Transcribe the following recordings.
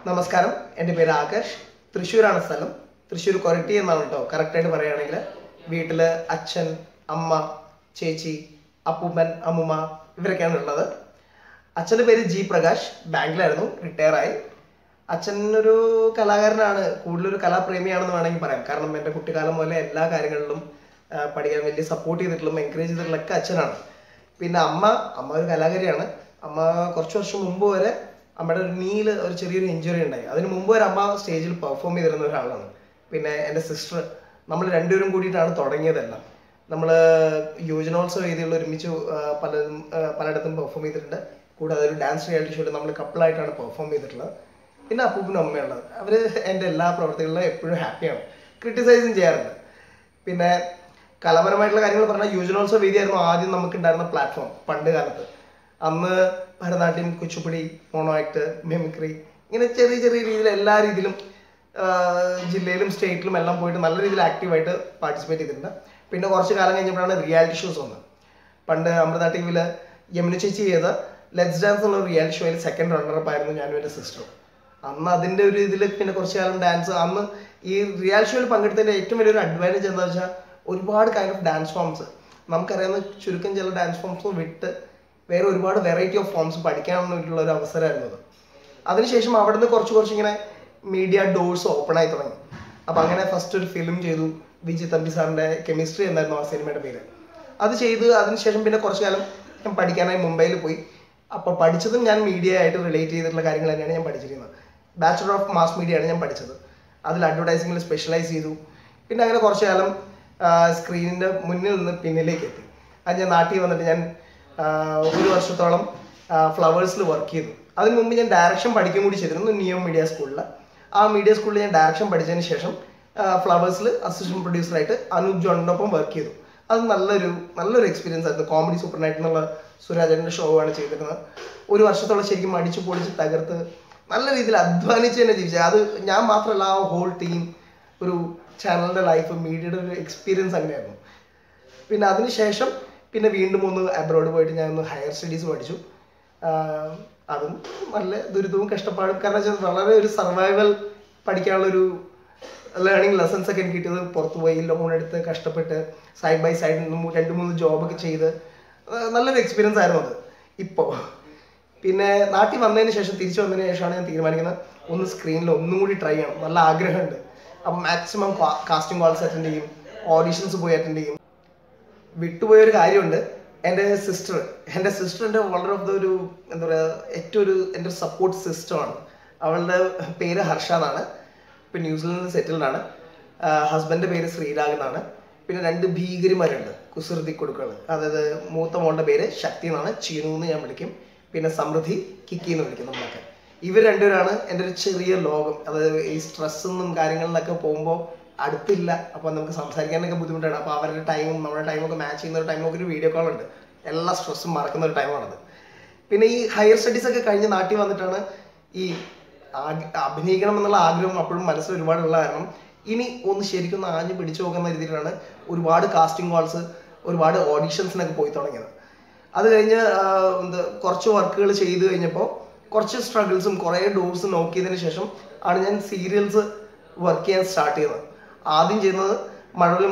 നമസ്കാരം, എൻ്റെ പേര് ആകാശ്. തൃശ്ശൂരാണ് സ്ഥലം. തൃശ്ശൂർ കൊരട്ടി എന്നാണ് കേട്ടോ കറക്റ്റായിട്ട് പറയുകയാണെങ്കിൽ. വീട്ടിൽ അച്ഛൻ, അമ്മ, ചേച്ചി, അപ്പൂപ്പൻ, അമ്മുമ്മ ഇവരൊക്കെയാണ് ഉള്ളത്. അച്ഛൻ്റെ പേര് ജി പ്രകാശ്, ബാങ്കിലായിരുന്നു, റിട്ടയറായി. അച്ഛനൊരു കലാകാരനാണ്, കൂടുതലൊരു കലാപ്രേമിയാണെന്ന് വേണമെങ്കിൽ പറയാം. കാരണം എൻ്റെ കുട്ടിക്കാലം മുതലേ എല്ലാ കാര്യങ്ങളിലും പഠിക്കാൻ വലിയ സപ്പോർട്ട് ചെയ്തിട്ടുള്ള എൻകറേജ് ചെയ്തിട്ടുള്ളൊക്കെ അച്ഛനാണ്. പിന്നെ അമ്മ ഒരു കലാകാരിയാണ്. അമ്മ കുറച്ച് വർഷം മുമ്പ് വരെ അമ്മയുടെ ഒരു നീല് ഒരു ചെറിയൊരു ഇഞ്ചുറി ഉണ്ടായി. അതിന് മുമ്പ് വരെ അമ്മ സ്റ്റേജിൽ പെർഫോം ചെയ്തിരുന്ന ഒരാളാണ്. പിന്നെ എൻ്റെ സിസ്റ്റർ, നമ്മൾ രണ്ടുപേരും കൂടിയിട്ടാണ് തുടങ്ങിയതെല്ലാം. നമ്മൾ യുവജനോത്സവ വേദികളിൽ ഒരുമിച്ച് പലയിടത്തും പെർഫോം ചെയ്തിട്ടുണ്ട്. കൂടാതെ ഒരു ഡാൻസ് റിയാലിറ്റി ഷോയിൽ നമ്മൾ കപ്പിളായിട്ടാണ് പെർഫോം ചെയ്തിട്ടുള്ളത്. പിന്നെ അപ്പൂപ്പനും അമ്മയുള്ളത്. അവർ എൻ്റെ എല്ലാ പ്രവർത്തികളിലും എപ്പോഴും ഹാപ്പിയാണ്, ക്രിട്ടിസൈസും ചെയ്യാറുണ്ട്. പിന്നെ കലാപരമായിട്ടുള്ള കാര്യങ്ങൾ പറഞ്ഞാൽ യുവജനോത്സവ വേദിയായിരുന്നു ആദ്യം നമുക്കുണ്ടായിരുന്ന പ്ലാറ്റ്ഫോം പണ്ട് കാലത്ത്. അന്ന് Bharatanatyam, Kuchipudi, mono act, mimicry, ഇങ്ങനെ ചെറിയ ചെറിയ രീതിയിൽ എല്ലാ രീതിയിലും ജില്ലയിലും സ്റ്റേറ്റിലും എല്ലാം പോയിട്ട് നല്ല രീതിയിൽ ആക്റ്റീവായിട്ട് പാർട്ടിസിപ്പേറ്റ് ചെയ്തിട്ടുണ്ട്. പിന്നെ കുറച്ച് കാലം കഴിഞ്ഞപ്പോഴാണ് റിയാലിറ്റി ഷോസ് വന്നത്. പണ്ട് അമൃത ടി വിയിൽ യമുന ചേച്ചി ചെയ്ത ലെറ്റ്സ് ഡാൻസ് എന്നുള്ള റിയാലിറ്റി ഷോയിൽ സെക്കൻഡ് റണ്ണറപ്പ് ആയിരുന്നു ഞാനും എൻ്റെ സിസ്റ്ററും. അന്ന് അതിൻ്റെ ഒരു ഇതിൽ പിന്നെ കുറച്ച് കാലം ഡാൻസ്, അന്ന് ഈ റിയാലിറ്റി ഷോയിൽ പങ്കെടുത്തതിൻ്റെ ഏറ്റവും വലിയൊരു അഡ്വാൻറ്റേജ് എന്താ വെച്ചാൽ ഒരുപാട് കൈൻഡ് ഓഫ് ഡാൻസ് ഫോംസ്, നമുക്കറിയാവുന്ന ചുരുക്കം ചില ഡാൻസ് ഫോംസ് വിട്ട് വേറെ ഒരുപാട് വെറൈറ്റി ഓഫ് ഫോംസ് പഠിക്കാനുള്ള ഒരു അവസരമായിരുന്നു അത്. അതിനുശേഷം അവിടെ നിന്ന് കുറച്ച് ഇങ്ങനെ മീഡിയ ഡോഴ്സ് ഓപ്പൺ ആയി തുടങ്ങി. അപ്പം അങ്ങനെ ഫസ്റ്റ് ഒരു ഫിലിം ചെയ്തു, വിജയ് തമ്പി സാറിൻ്റെ കെമിസ്ട്രി എന്നായിരുന്നു ആ സിനിമയുടെ പേര്. അത് ചെയ്ത് അതിനുശേഷം പിന്നെ കുറച്ച് കാലം ഞാൻ പഠിക്കാനായി മുംബൈയിൽ പോയി. അപ്പോൾ പഠിച്ചതും ഞാൻ മീഡിയ ആയിട്ട് റിലേറ്റ് ചെയ്തിട്ടുള്ള കാര്യങ്ങൾ തന്നെയാണ് ഞാൻ പഠിച്ചിരുന്നത്. ബാച്ചുലർ ഓഫ് മാസ് മീഡിയ ആണ് ഞാൻ പഠിച്ചത്. അതിൽ അഡ്വർടൈസിങ്ങിൽ സ്പെഷ്യലൈസ് ചെയ്തു. പിന്നെ അങ്ങനെ കുറച്ച് കാലം സ്ക്രീനിൻ്റെ മുന്നിൽ നിന്ന് പിന്നിലേക്ക് എത്തി. അത് ഞാൻ നാട്ടിൽ വന്നിട്ട് ഞാൻ ഒരു വർഷത്തോളം ഫ്ലവേഴ്സിൽ വർക്ക് ചെയ്തു. അതിന് മുമ്പ് ഞാൻ ഡയറക്ഷൻ പഠിക്കുകയും കൂടി ചെയ്തിരുന്നു നിയോ മീഡിയ സ്കൂളിൽ. ആ മീഡിയ സ്കൂളിൽ ഞാൻ ഡയറക്ഷൻ പഠിച്ചതിന് ശേഷം ഫ്ലവേഴ്സിൽ അസിസ്റ്റന്റ് പ്രൊഡ്യൂസറായിട്ട് അനൂപ് ജോണിനൊപ്പം വർക്ക് ചെയ്തു. അത് നല്ലൊരു എക്സ്പീരിയൻസ് ആയിരുന്നു. കോമഡി സൂപ്പർ നൈറ്റ് എന്നുള്ള സുരാജൻ്റെ ഷോ ആണ് ചെയ്തിരുന്നത്. ഒരു വർഷത്തോളം ശരിക്കും അടിച്ചു പൊളിച്ച് തകർത്ത് നല്ല രീതിയിൽ അധ്വാനിച്ച് തന്നെ ജീവിച്ചത്. അത് ഞാൻ മാത്രമല്ല, ആ ഹോൾ ടീം, ഒരു ചാനലിൻ്റെ ലൈഫ്, മീഡിയയുടെ ഒരു എക്സ്പീരിയൻസ് അങ്ങനെയായിരുന്നു. പിന്നെ അതിനുശേഷം പിന്നെ വീണ്ടും ഒന്ന് അബ്രോഡ് പോയിട്ട് ഞാൻ ഒന്ന് ഹയർ സ്റ്റഡീസ് പഠിച്ചു. അതും നല്ല ദുരിതവും കഷ്ടപ്പാടും, കാരണം വെച്ചാൽ വളരെ ഒരു സർവൈവൽ പഠിക്കാനുള്ളൊരു ലേണിംഗ് ലെസൺസ് ഒക്കെ എനിക്ക് കിട്ടിയത് പുറത്ത് പോയി ലോൺ എടുത്ത് കഷ്ടപ്പെട്ട് സൈഡ് ബൈ സൈഡ് 2-3 ജോബൊക്കെ ചെയ്ത് നല്ലൊരു എക്സ്പീരിയൻസ് ആയിരുന്നു അത്. ഇപ്പോൾ പിന്നെ നാട്ടിൽ വന്നതിന് ശേഷം, തിരിച്ചു വന്നതിന് ശേഷമാണ് ഞാൻ തീരുമാനിക്കുന്നത് ഒന്ന് സ്ക്രീനിൽ ഒന്നും കൂടി ട്രൈ ചെയ്യണം. നല്ല ആഗ്രഹമുണ്ട്. അപ്പം മാക്സിമം കാസ്റ്റിംഗ് കോൾസ് അറ്റൻഡ് ചെയ്യും, ഓഡീഷൻസ് പോയി അറ്റൻഡ് ചെയ്യും. വിട്ടുപോയൊരു കാര്യമുണ്ട്, എൻ്റെ സിസ്റ്റർ എൻ്റെ വളരെ ഓഫ് ദ ഒരു എന്താ പറയുക, ഏറ്റവും എൻ്റെ സപ്പോർട്ട് സിസ്റ്റമാണ്. അവളുടെ പേര് ഹർഷ എന്നാണ്. ഇപ്പം ന്യൂസിലൻഡിൽ സെറ്റിൽഡാണ്. ഹസ്ബൻഡിൻ്റെ പേര് ശ്രീരാഗ് എന്നാണ്. പിന്നെ 2 ഭീകരിമാരുണ്ട്, കുസൃതി കൊടുക്കുകൾ. അതായത് മൂത്ത മോളുടെ പേര് ശക്തി എന്നാണ്, ചീനു എന്ന് ഞാൻ വിളിക്കും. പിന്നെ സമൃദ്ധി, കിക്കി എന്ന് വിളിക്കും നമ്മളൊക്കെ. ഇവർ രണ്ടുപേരാണ് എൻ്റെ ഒരു ചെറിയ ലോകം. അതായത് ഈ സ്ട്രെസ്സൊന്നും കാര്യങ്ങളിലൊക്കെ പോകുമ്പോൾ അടുത്തില്ല, അപ്പോൾ നമുക്ക് സംസാരിക്കാനൊക്കെ ബുദ്ധിമുട്ടാണ്. അപ്പോൾ അവരുടെ ടൈമും നമ്മുടെ ടൈമൊക്കെ മാച്ച് ചെയ്യുന്ന ഒരു ടൈമൊക്കെ ഒരു വീഡിയോ കോൾ ഉണ്ട്. എല്ലാ സ്ട്രെസ്സും മറക്കുന്ന ഒരു ടൈമാണത്. പിന്നെ ഈ ഹയർ സ്റ്റഡീസൊക്കെ കഴിഞ്ഞ് നാട്ടിൽ വന്നിട്ടാണ് ഈ അഭിനയിക്കണം എന്നുള്ള ആഗ്രഹം അപ്പോഴും മനസ്സിൽ ഒരുപാടുള്ള കാരണം ഇനി ഒന്ന് ശരിക്കും ആഞ്ഞ് പിടിച്ചു നോക്കുന്ന രീതിയിലാണ് ഒരുപാട് കാസ്റ്റിംഗ് കോൾസ്, ഒരുപാട് ഓഡിഷൻസിനൊക്കെ പോയി തുടങ്ങിയത്. അത് കഴിഞ്ഞ് കുറച്ച് വർക്കുകൾ ചെയ്ത് കഴിഞ്ഞപ്പോൾ കുറച്ച് സ്ട്രഗിൾസും കുറേ ഡോർസും നോക്കിയതിന് ശേഷം ആണ് ഞാൻ സീരിയൽസ് വർക്ക് ചെയ്യാൻ സ്റ്റാർട്ട് ചെയ്തത്. ആദ്യം ചെയ്യുന്നത് മഴവിൽ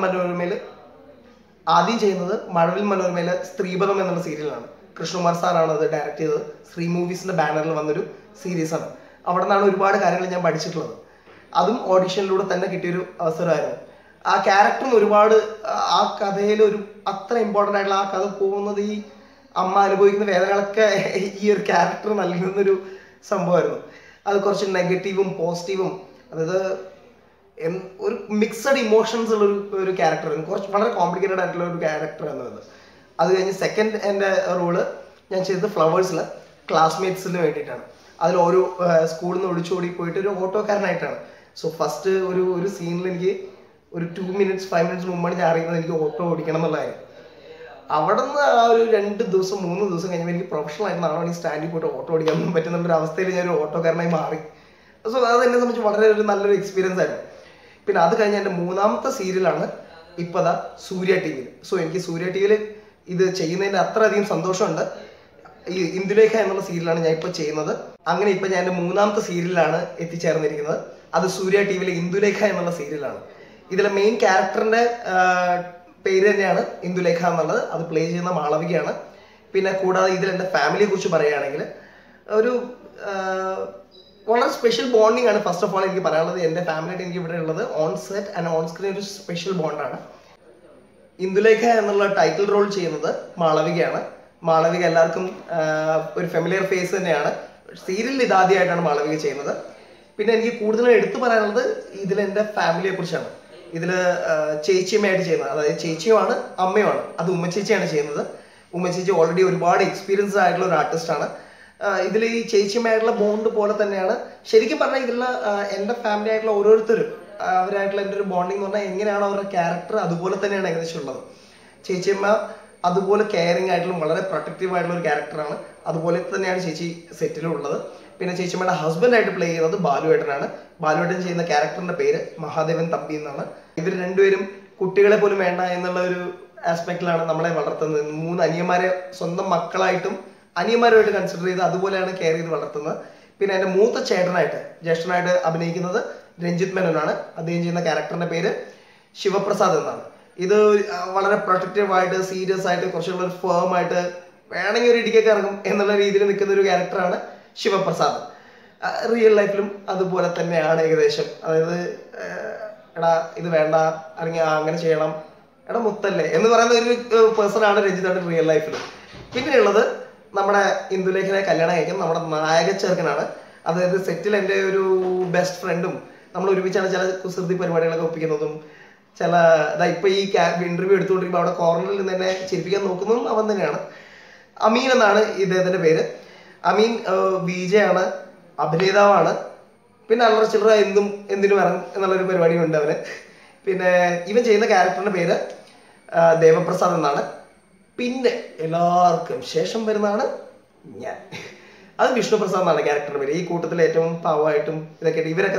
മനോരമയിലെ സ്ത്രീപദം എന്നുള്ള സീരിയലാണ്. കൃഷ്ണകുമാർ സാറാണ് അത് ഡയറക്റ്റ് ചെയ്തത്. ശ്രീ മൂവീസിൻ്റെ ബാനറിൽ വന്നൊരു സീരീസാണ്. അവിടെ നിന്നാണ് ഒരുപാട് കാര്യങ്ങൾ ഞാൻ പഠിച്ചിട്ടുള്ളത്. അതും ഓഡിഷനിലൂടെ തന്നെ കിട്ടിയൊരു അവസരമായിരുന്നു. ആ ക്യാരക്ടറിന് ഒരുപാട്, ആ കഥയിൽ ഒരു അത്ര ഇമ്പോർട്ടൻ്റ് ആയിട്ടുള്ള ആ കഥ പോകുന്നത് ഈ അമ്മ അനുഭവിക്കുന്ന വേദനകളൊക്കെ ഈ ഒരു ക്യാരക്ടർ നൽകുന്നൊരു സംഭവമായിരുന്നു. അത് കുറച്ച് നെഗറ്റീവും പോസിറ്റീവും, അതായത് ഒരു മിക്സഡ് ഇമോഷൻസ് ഉള്ള ഒരു ക്യാരക്ടറായിരുന്നു. കുറച്ച് വളരെ കോംപ്ലിക്കേറ്റഡ് ആയിട്ടുള്ള ഒരു ക്യാരക്ടർ എന്നത്. അത് കഴിഞ്ഞ് സെക്കൻഡ് എൻ്റെ റോള് ഞാൻ ചെയ്തത് ഫ്ലവേഴ്സിൽ ക്ലാസ്മേറ്റ്സിന് വേണ്ടിയിട്ടാണ്. അതിൽ ഓരോ സ്കൂളിൽ നിന്ന് ഒളിച്ചോടി പോയിട്ട് ഒരു ഓട്ടോക്കാരനായിട്ടാണ്. സോ ഫസ്റ്റ് ഒരു സീനിൽ എനിക്ക് ഒരു 5 മിനിറ്റ്സ് മുമ്പാണ് ഞാൻ അറിയുന്നത് എനിക്ക് ഓട്ടോ ഓടിക്കണം എന്നുള്ള കാര്യം. അവിടെ നിന്ന് ആ ഒരു 2 ദിവസം 3 ദിവസം കഴിഞ്ഞപ്പോൾ എനിക്ക് പ്രൊഫഷണൽ ആയിട്ട് നാളെ വേണമെങ്കിൽ സ്റ്റാൻഡിൽ പോയിട്ട് ഓട്ടോ ഓടിക്കാൻ പറ്റുന്നുള്ളൊരു അവസ്ഥയിൽ ഞാൻ ഒരു ഓട്ടോക്കാരനായി മാറി. സോ അത് എന്നെ സംബന്ധിച്ച് വളരെ നല്ലൊരു എക്സ്പീരിയൻസ് ആയിരുന്നു. പിന്നെ അത് കഴിഞ്ഞ് എൻ്റെ 3ാമത്തെ സീരിയലാണ് ഇപ്പോൾ സൂര്യ ടി വിയിൽ. സോ എനിക്ക് സൂര്യ ടി വിയിൽ ഇത് ചെയ്യുന്നതിൻ്റെ അത്രയധികം സന്തോഷമുണ്ട്. ഈ ഇന്ദുലേഖ എന്നുള്ള സീരിയലാണ് ഞാൻ ഇപ്പോൾ ചെയ്യുന്നത്. അങ്ങനെ ഇപ്പൊ ഞാൻ എൻ്റെ 3ാമത്തെ സീരിയലാണ് എത്തിച്ചേർന്നിരിക്കുന്നത്. അത് സൂര്യ ടിവിയിലെ ഇന്ദുലേഖ എന്നുള്ള സീരിയലാണ്. ഇതിലെ മെയിൻ ക്യാരക്ടറിന്റെ പേര് തന്നെയാണ് ഇന്ദുലേഖ എന്നുള്ളത്. അത് പ്ലേ ചെയ്യുന്ന മാളവികയാണ്. പിന്നെ കൂടാതെ ഇതിൽ എൻ്റെ ഫാമിലിയെ കുറിച്ച് പറയുകയാണെങ്കിൽ ഒരു വളരെ സ്പെഷ്യൽ ബോണ്ടിങ് ആണ്. ഫസ്റ്റ് ഓഫ് ഓൾ എനിക്ക് പറയാനുള്ളത്, എൻ്റെ ഫാമിലിയായിട്ട് എനിക്ക് ഇവിടെ ഉള്ളത് on set and on screen ഒരു സ്പെഷ്യൽ ബോണ്ടാണ്. ഇന്ദുലേഖ എന്നുള്ള ടൈറ്റിൽ റോൾ ചെയ്യുന്നത് മാളവികയാണ്. മാളവിക എല്ലാവർക്കും ഒരു ഫെമിലിയർ ഫേസ് തന്നെയാണ്. സീരിയലിൽ ഇതാദ്യമായിട്ടാണ് മാളവിക ചെയ്യുന്നത്. പിന്നെ എനിക്ക് കൂടുതലും എടുത്തു പറയാനുള്ളത് ഇതിൽ എൻ്റെ ഫാമിലിയെ കുറിച്ചാണ്. ഇതിൽ ചേച്ചിയമ്മയായിട്ട് ചെയ്യുന്നത്, അതായത് ചേച്ചിയുമാണ് അമ്മയുമാണ്. അത് ഉമ്മച്ചേച്ചിയാണ് ചെയ്യുന്നത്. ഉമ്മച്ചേച്ചി ഓൾറെഡി ഒരുപാട് എക്സ്പീരിയൻസ് ആയിട്ടുള്ള ഒരു ആർട്ടിസ്റ്റാണ്. ഇതിൽ ഈ ചേച്ചിയമ്മയായിട്ടുള്ള ബോണ്ട് പോലെ തന്നെയാണ് ശരിക്കും പറഞ്ഞാൽ ഇതിലുള്ള എൻ്റെ ഫാമിലി ആയിട്ടുള്ള ഓരോരുത്തരും അവരായിട്ടുള്ള എൻ്റെ ഒരു ബോണ്ടിങ് എന്ന് പറഞ്ഞാൽ എങ്ങനെയാണോ അവരുടെ ക്യാരക്ടർ അതുപോലെ തന്നെയാണ് ഏകദേശം ഉള്ളത്. ചേച്ചിയമ്മ അതുപോലെ കെയറിങ് ആയിട്ടുള്ള വളരെ പ്രൊട്ടക്റ്റീവ് ആയിട്ടുള്ള ഒരു ക്യാരക്ടറാണ്. അതുപോലെ തന്നെയാണ് ചേച്ചി സെറ്റിലും ഉള്ളത്. പിന്നെ ചേച്ചിയമ്മയുടെ ഹസ്ബൻഡായിട്ട് പ്ലേ ചെയ്യുന്നത് ബാലുവേട്ടനാണ്. ബാലുവേട്ടൻ ചെയ്യുന്ന ക്യാരക്ടറിന്റെ പേര് മഹാദേവൻ തമ്പി എന്നാണ്. ഇവർ രണ്ടുപേരും കുട്ടികളെ പോലും വേണ്ട എന്നുള്ള ഒരു ആസ്പെക്റ്റിലാണ് നമ്മളെ വളർത്തുന്നത്. 3 അനിയന്മാരെ സ്വന്തം മക്കളായിട്ടും അനിയന്മാരുമായിട്ട് കൺസിഡർ ചെയ്ത് അതുപോലെയാണ് കെയർ ചെയ്ത് വളർത്തുന്നത്. പിന്നെ എൻ്റെ മൂത്ത ചേട്ടനായിട്ട് ജ്യേഷ്ഠനായിട്ട് അഭിനയിക്കുന്നത് രഞ്ജിത്ത് മേനോനാണ്. അദ്ദേഹം ചെയ്യുന്ന ക്യാരക്ടറിന്റെ പേര് ശിവപ്രസാദ് എന്നാണ്. ഇത് വളരെ പ്രൊട്ടക്റ്റീവ് ആയിട്ട് സീരിയസ് ആയിട്ട് കുറച്ചുകൂടെ ഒരു ഫേം ആയിട്ട് വേണമെങ്കിൽ ഒരു ഇടിക്കൊക്കെ ഇറങ്ങും എന്നുള്ള രീതിയിൽ നിൽക്കുന്ന ഒരു ക്യാരക്ടറാണ് ശിവപ്രസാദ്. റിയൽ ലൈഫിലും അതുപോലെ തന്നെയാണ് ഏകദേശം. അതായത് എടാ ഇത് വേണ്ട, അല്ലെങ്കിൽ അങ്ങനെ ചെയ്യണം, എടാ മുത്തല്ലേ എന്ന് പറയുന്ന ഒരു പേഴ്സണാണ് രഞ്ജിത്ത് റിയൽ ലൈഫിലും. പിന്നെയുള്ളത് നമ്മുടെ ഇന്ദുലേഖനെ കല്യാണം കഴിക്കുന്ന നമ്മുടെ നായക ചെറുക്കനാണ്. അതായത് സെറ്റിൽ എൻ്റെ ഒരു ബെസ്റ്റ് ഫ്രണ്ടും നമ്മൾ ഒരുമിച്ചാണ് ചില കുസൃതി പരിപാടികളൊക്കെ ഒപ്പിക്കുന്നതും ചില ഇപ്പൊ ഈ ഇന്റർവ്യൂ എടുത്തുകൊണ്ടിരിക്കുമ്പോൾ അവിടെ കോർണറിൽ നിന്ന് തന്നെ ചിരിപ്പിക്കാൻ നോക്കുന്നതും അവൻ തന്നെയാണ്. അമീൻ എന്നാണ് ഇദ്ദേഹത്തിന്റെ പേര്. അമീൻ വിജയാണ്, അഭിനേതാവാണ്. പിന്നെ അല്ലറ ചില്ലറ എന്തിനും ഇറങ്ങും എന്നുള്ളൊരു പരിപാടിയുണ്ട് അവന്. പിന്നെ ഇവൻ ചെയ്യുന്ന ക്യാരക്ടറിന്റെ പേര് ദേവപ്രസാദ് എന്നാണ്. പിന്നെ എല്ലാവർക്കും ശേഷം വരുന്നതാണ് ഞാൻ. അത് വിഷ്ണുപ്രസാദ് എന്നാണ് ക്യാരക്ടറിന്റെ പേര്. ഈ കൂട്ടത്തിൽ ഏറ്റവും പാവമായിട്ടും ഇതൊക്കെ ഇവരൊക്കെ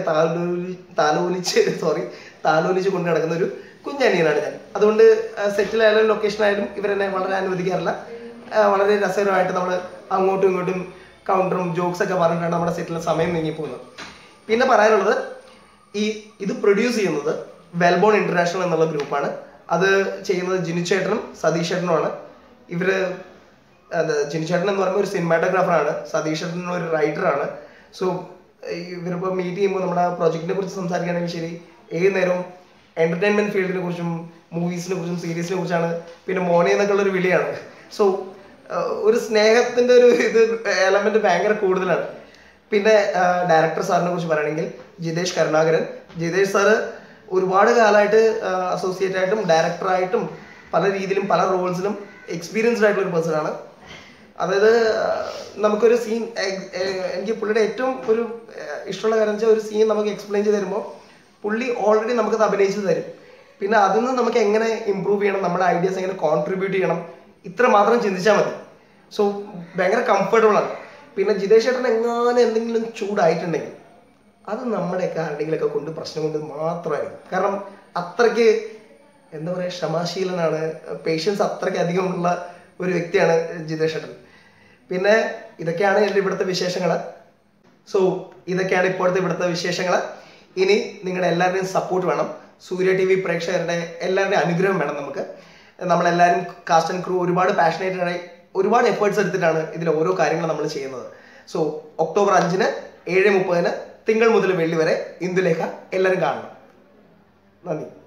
താലോലിച്ച് കൊണ്ട് നടക്കുന്ന ഒരു കുഞ്ഞനിയനാണ് ഞാൻ. അതുകൊണ്ട് സെറ്റിലായാലും ലൊക്കേഷനായാലും ഇവരെന്നെ വളരെ അനുവദിക്കാറില്ല. വളരെ രസകരമായിട്ട് നമ്മൾ അങ്ങോട്ടും ഇങ്ങോട്ടും കൗണ്ടറും ജോക്സ് ഒക്കെ പറഞ്ഞിട്ടാണ് നമ്മുടെ സെറ്റിലെ സമയം നീങ്ങിപ്പോകുന്നത്. പിന്നെ പറയാനുള്ളത്, ഇത് പ്രൊഡ്യൂസ് ചെയ്യുന്നത് വെൽബോൺ ഇന്റർനാഷണൽ എന്നുള്ള ഗ്രൂപ്പാണ്. അത് ചെയ്യുന്നത് ജിനുചേട്ടനും സതീഷ് ചേട്ടനുമാണ്. ഇവര് ജിനുചേട്ടൻ എന്ന് പറയുമ്പോൾ ഒരു സിനിമാറ്റോഗ്രാഫറാണ്, സതീഷ് ചേട്ടൻ ഒരു റൈറ്ററാണ്. സോ ഇവരിപ്പോൾ മീറ്റ് ചെയ്യുമ്പോൾ നമ്മുടെ പ്രോജക്റ്റിനെ കുറിച്ച് സംസാരിക്കുകയാണെങ്കിൽ ശരി, ഏത് നേരവും എന്റർടൈൻമെന്റ് ഫീൽഡിനെ കുറിച്ചും മൂവീസിനെ കുറിച്ചും സീരീസിനെ കുറിച്ചാണ്. പിന്നെ മോനെ എന്നൊക്കെ ഉള്ളൊരു വിളിയാണ്. സോ ഒരു സ്നേഹത്തിന്റെ ഒരു എലമെന്റ് ഭയങ്കര കൂടുതലാണ്. പിന്നെ ഡയറക്ടർ സാറിനെ കുറിച്ച് പറയുകയാണെങ്കിൽ ജിതേഷ് കരുണാകരൻ. ജിതേഷ് സാറ് ഒരുപാട് കാലമായിട്ട് അസോസിയേറ്റ് ആയിട്ടും ഡയറക്ടറായിട്ടും പല രീതിയിലും പല റോൾസിലും എക്സ്പീരിയൻസ്ഡ് ആയിട്ടുള്ള ഒരു പേഴ്സൺ ആണ്. അതായത് നമുക്കൊരു സീൻ, എനിക്ക് പുള്ളിയുടെ ഏറ്റവും ഒരു ഇഷ്ടമുള്ള കാര്യം വെച്ചാൽ ഒരു സീൻ നമുക്ക് എക്സ്പ്ലെയിൻ ചെയ്ത് തരുമ്പോൾ പുള്ളി ഓൾറെഡി നമുക്കത് അഭിനയിച്ച് തരും. പിന്നെ അതിൽ നിന്ന് നമുക്ക് എങ്ങനെ ഇമ്പ്രൂവ് ചെയ്യണം, നമ്മുടെ ഐഡിയാസ് എങ്ങനെ കോൺട്രിബ്യൂട്ട് ചെയ്യണം, ഇത്ര മാത്രം ചിന്തിച്ചാൽ മതി. സോ ഭയങ്കര കംഫർട്ടബിൾ ആണ്. പിന്നെ ജിതേഷ് ചേട്ടൻ എങ്ങാനും എന്തെങ്കിലും ചൂടായിട്ടുണ്ടെങ്കിൽ അത് നമ്മുടെയൊക്കെ ആരുടെങ്കിലൊക്കെ കൊണ്ട് പ്രശ്നം കൊണ്ട് മാത്രമായിരിക്കും. കാരണം അത്രയ്ക്ക് എന്താ പറയുക, ക്ഷമാശീലനാണ്, പേഷ്യൻസ് അത്രയ്ക്ക് അധികമുള്ള ഒരു വ്യക്തിയാണ് ജിതേഷ് ചേട്ടൻ. പിന്നെ ഇതൊക്കെയാണ് എൻ്റെ ഇവിടുത്തെ വിശേഷങ്ങൾ. സോ ഇതൊക്കെയാണ് ഇപ്പോഴത്തെ ഇവിടുത്തെ വിശേഷങ്ങൾ. ഇനി നിങ്ങളുടെ എല്ലാവരുടെയും സപ്പോർട്ട് വേണം. സൂര്യ TV പ്രേക്ഷകരുടെ എല്ലാവരുടെയും അനുഗ്രഹം വേണം നമുക്ക്. നമ്മളെല്ലാവരും കാസ്റ്റ് ആൻഡ് ക്രൂ ഒരുപാട് പാഷനേറ്റഡ് ആയി ഒരുപാട് എഫേർട്സ് എടുത്തിട്ടാണ് ഇതിൽ ഓരോ കാര്യങ്ങൾ നമ്മൾ ചെയ്യുന്നത്. സോ ഒക്ടോബർ 5-ന് 7:30 തിങ്കൾ മുതൽ വെള്ളി വരെ ഇന്ദുലേഖ എല്ലാവരും കാണണം. നന്ദി.